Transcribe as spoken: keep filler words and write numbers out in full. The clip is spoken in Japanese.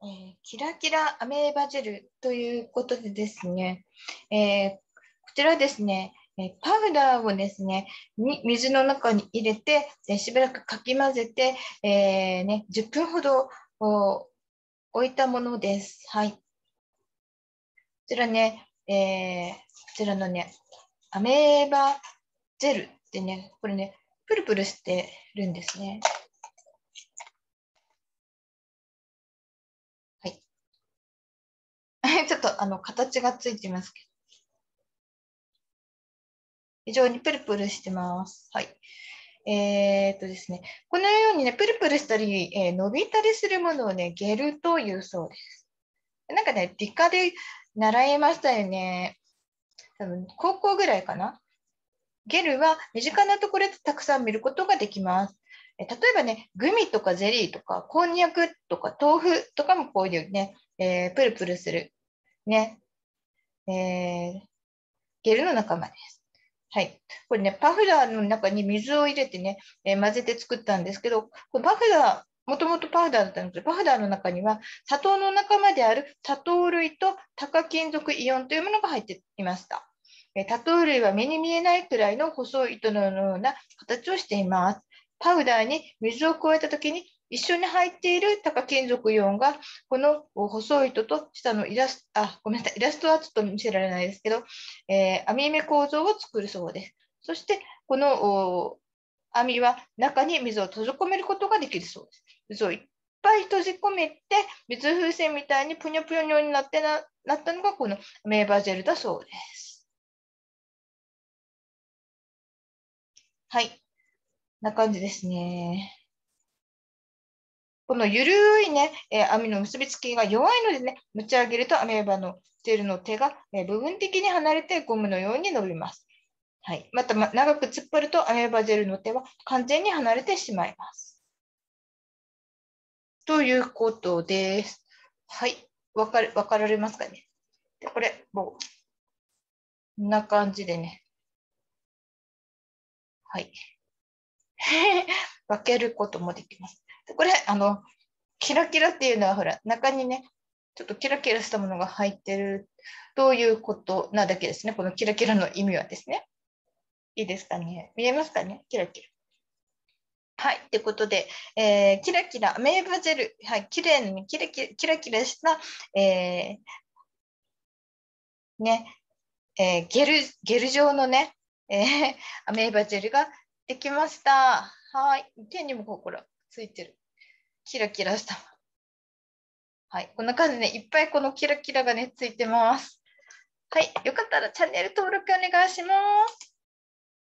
えーキラキラアメーバジェルということでですね、えーこちらですね、えーパウダーをですね、に水の中に入れて、えーしばらくかき混ぜて、えーね、じゅっぷんほどお置いたものです。はい。こちらね、えーこちらのね、アメーバジェルってね、これね、プルプルしてるんですね。はい。ちょっとあの形がついてますけど。非常にプルプルしてます。はい。えーっとですね、このようにね、プルプルしたり、えー伸びたりするものをね、ゲルというそうです。なんかね、理科で習いましたよね。多分、高校ぐらいかな。ゲルは身近なところでたくさん見ることができます。え例えばね、グミとかゼリーとか、こんにゃくとか豆腐とかもこういうね、えープルプルする、ね、えーゲルの仲間です。はい。これね、パフダーの中に水を入れてね、えー混ぜて作ったんですけど、これパフダー、もともとパウダーだったんですけど、パフダーの中には砂糖の仲間である砂糖類と高金属イオンというものが入っていました。えー砂糖類は目に見えないくらいの細い糸のような形をしています。パウダーに水を加えたときに一緒に入っている高金属イオンが、この細い糸と下のイラスト、あ、ごめんなさい、イラストはちょっと見せられないですけど、えー網目構造を作るそうです。そして、この網は中に水を閉じ込めることができるそうです。水をいっぱい閉じ込めて、水風船みたいにぷにょぷにょになってななったのがこのアメーバジェルだそうです。はい。こんな感じですね。このゆるいね、えー網の結びつきが弱いのでね、持ち上げるとアメーバのジェルの手が、えー部分的に離れてゴムのように伸びます。はい。また、ま、長く突っ張るとアメーバジェルの手は完全に離れてしまいます。ということです。はい。わかる、わかられますかね。で、これ、もう、こんな感じでね。はい。分けることもできます。で、これ、あの、キラキラっていうのは、ほら、中にね、ちょっとキラキラしたものが入ってるということなだけですね。このキラキラの意味はですね。いいですかね。見えますかね。キラキラ。はい。ということで、えーキラキラ、アメーバジェル、はい、きれいにキラキラキラキラした、えーね、えーゲル、ゲル状のね、えーアメーバジェルができました。はい。手にもほら、ついてる。キラキラした。はい。こんな感じでね、いっぱいこのキラキラがね、ついてます。はい。よかったらチャンネル登録お願いします。